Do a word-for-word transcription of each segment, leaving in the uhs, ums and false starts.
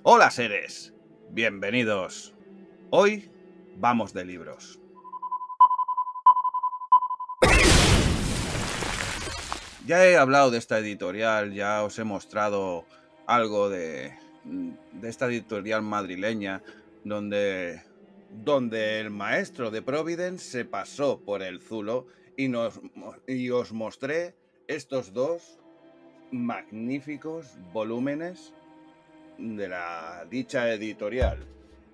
Hola seres, bienvenidos. Hoy vamos de libros. Ya he hablado de esta editorial, ya os he mostrado algo de, de esta editorial madrileña donde, donde el maestro de Providence se pasó por el zulo y, nos, y os mostré estos dos magníficos volúmenes de la dicha editorial.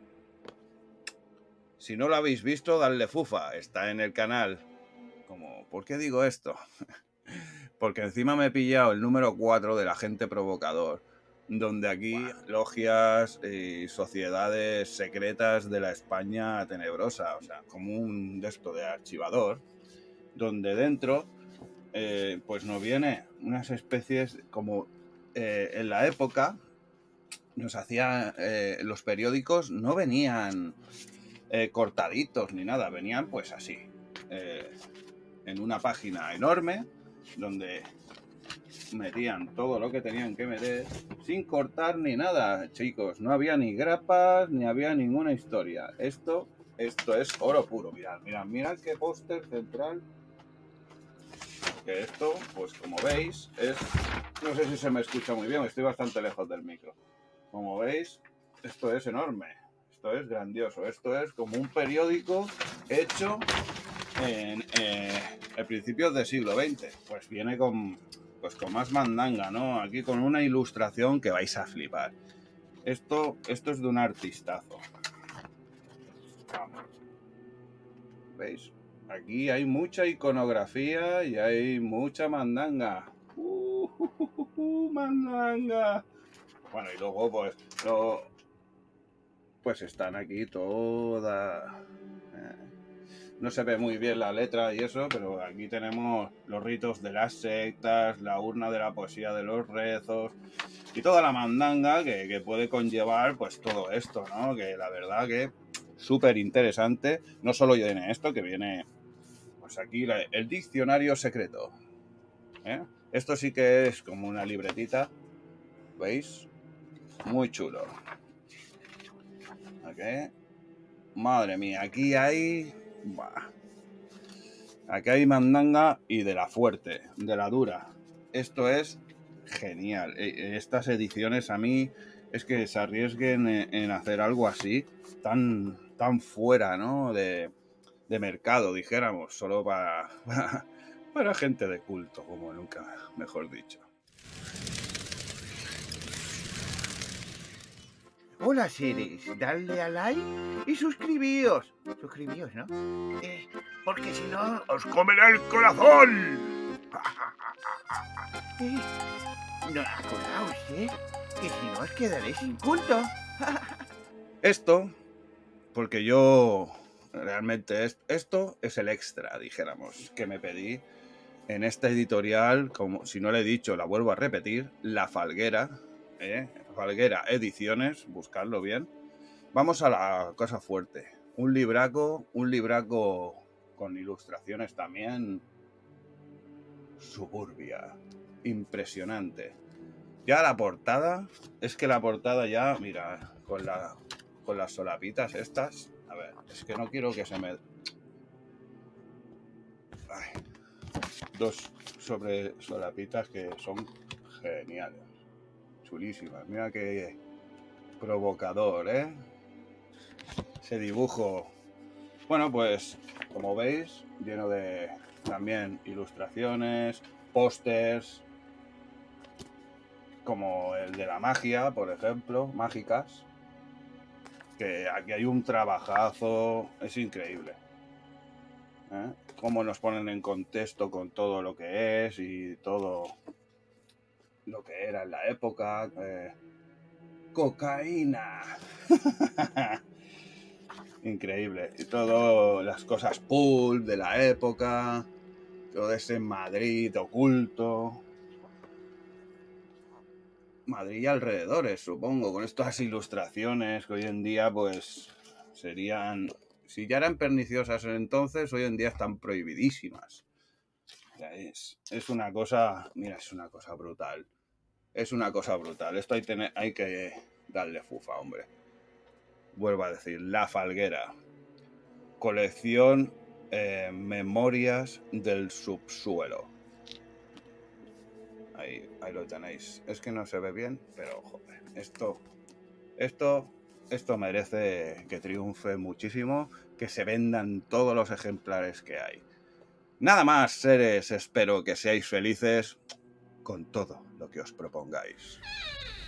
Si no lo habéis visto, dadle fufa, está en el canal. Como, ¿por qué digo esto? Porque encima me he pillado el número cuatro del Agente Provocador, donde aquí logias y sociedades secretas de la España tenebrosa, o sea, como un de esto de archivador, donde dentro eh, pues nos viene unas especies como eh, en la época nos hacía eh, los periódicos no venían eh, cortaditos ni nada, venían pues así eh, en una página enorme donde metían todo lo que tenían que meter sin cortar ni nada, chicos, no había ni grapas ni había ninguna historia. Esto, esto es oro puro. Mirad, mirad, mirad qué póster central. Que esto, pues como veis, es... No sé si se me escucha muy bien, estoy bastante lejos del micro. Como veis, esto es enorme, esto es grandioso, esto es como un periódico hecho en eh, el principios del siglo veinte. Pues viene con, pues con más mandanga, ¿no? Aquí con una ilustración que vais a flipar. Esto, esto es de un artistazo. Vamos. ¿Veis? Aquí hay mucha iconografía y hay mucha mandanga. Uh, uh, uh, uh, mandanga. Bueno, y luego pues lo, pues están aquí toda... Eh, no se ve muy bien la letra y eso, pero aquí tenemos los ritos de las sectas, la urna de la poesía de los rezos y toda la mandanga que, que puede conllevar pues todo esto, ¿no? Que la verdad que súper interesante. No solo viene esto, que viene pues aquí la, el diccionario secreto, ¿eh? Esto sí que es como una libretita, ¿veis? Muy chulo. ¿Ok? Madre mía, aquí hay... Bah. Aquí hay mandanga y de la fuerte, de la dura. Esto es genial. Estas ediciones a mí es que se arriesguen en hacer algo así, tan, tan fuera, ¿no? de, de mercado, dijéramos, solo para, para, para gente de culto, como nunca mejor dicho. Hola seres, dadle a like y suscribíos. Suscribíos, ¿no? Eh, porque si no, os comerá el corazón. Eh, no, acordaos, ¿eh? Que si no os quedaréis sin culto. Esto, porque yo realmente es, esto es el extra, dijéramos, que me pedí en esta editorial, como si no le he dicho, la vuelvo a repetir, La Falguera, ¿eh? Falguera Ediciones, buscarlo bien. Vamos a la cosa fuerte. Un libraco, un libraco con ilustraciones también. Suburbia. Impresionante. Ya la portada, es que la portada ya, mira, con, la, con las solapitas estas. A ver, es que no quiero que se me... Ay, dos sobre solapitas que son geniales. Chulísimas. Mira qué provocador, ¿eh? Ese dibujo. Bueno, pues como veis, lleno de también ilustraciones, pósters, como el de la magia, por ejemplo, mágicas, que aquí hay un trabajazo, es increíble, ¿eh? Cómo nos ponen en contexto con todo lo que es y todo lo que era en la época. Eh, cocaína. Increíble. Y todo las cosas pulp de la época, todo ese Madrid oculto. Madrid y alrededores, supongo, con estas ilustraciones que hoy en día pues serían, si ya eran perniciosas entonces, hoy en día están prohibidísimas. O sea, es, es una cosa, mira, es una cosa brutal. Es una cosa brutal. Esto hay, tener, hay que Darle fufa, hombre. Vuelvo a decir, La Falguera. Colección eh, Memorias del Subsuelo. Ahí, ahí lo tenéis. Es que no se ve bien, pero joder, esto, esto, esto merece que triunfe muchísimo, que se vendan todos los ejemplares que hay. Nada más, seres, espero que seáis felices con todo lo que os propongáis.